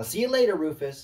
I'll see you later, Rufus.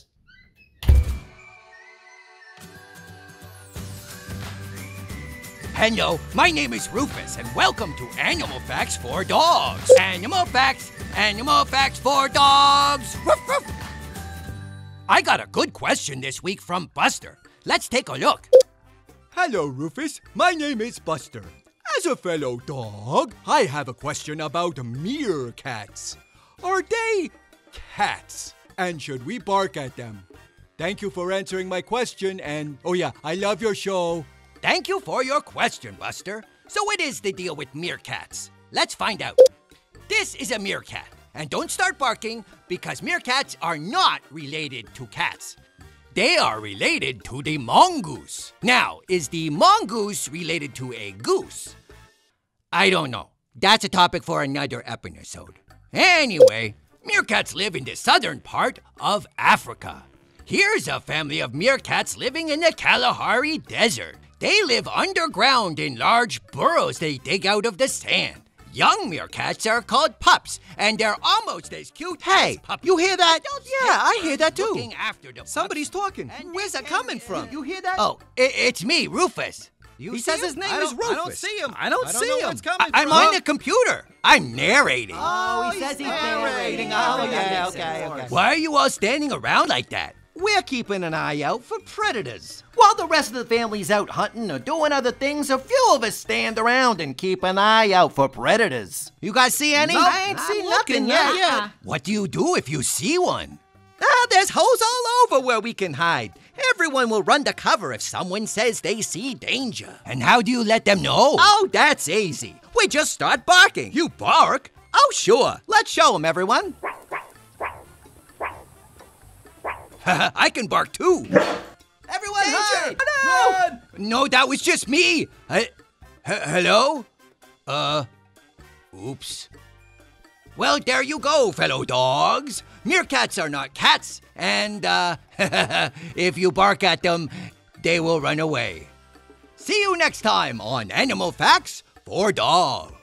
Henlo, my name is Rufus, and welcome to Animal Facts for Dogs. Animal Facts for Dogs. Ruff, ruff. I got a good question this week from Buster. Let's take a look. Hello, Rufus. My name is Buster. As a fellow dog, I have a question about meerkats. Are they cats? And should we bark at them? Thank you for answering my question, and oh yeah, I love your show. Thank you for your question, Buster. So what is the deal with meerkats? Let's find out. This is a meerkat. And don't start barking, because meerkats are not related to cats. They are related to the mongoose. Now, is the mongoose related to a goose? I don't know. That's a topic for another episode. Anyway, meerkats live in the southern part of Africa. Here's a family of meerkats living in the Kalahari Desert. They live underground in large burrows they dig out of the sand. Young meerkats are called pups, and they're almost as cute as puppies. You hear that? Yeah, I hear that too. Looking after the Somebody's pups, talking. and Where's they that can- coming from? You hear that? Oh, it's me, Rufus. He says his name is Rufus. I don't see him. I don't see know him. where it's coming I'm from. on the computer. I'm narrating. Oh, he says he's narrating. Oh, that yeah, makes sense. okay. Why are you all standing around like that? We're keeping an eye out for predators. While the rest of the family's out hunting or doing other things, a few of us stand around and keep an eye out for predators. You guys see any? Nope, I ain't seen nothing yet. What do you do if you see one? There's holes all over where we can hide. Everyone will run to cover if someone says they see danger. And how do you let them know? Oh, that's easy. We just start barking. You bark? Oh, sure. Let's show them, everyone. I can bark too. Everyone hide! Run! No, that was just me. Hello? Oops. Well, there you go, fellow dogs. Meerkats are not cats, and, if you bark at them, they will run away. See you next time on Animal Facts for Dogs.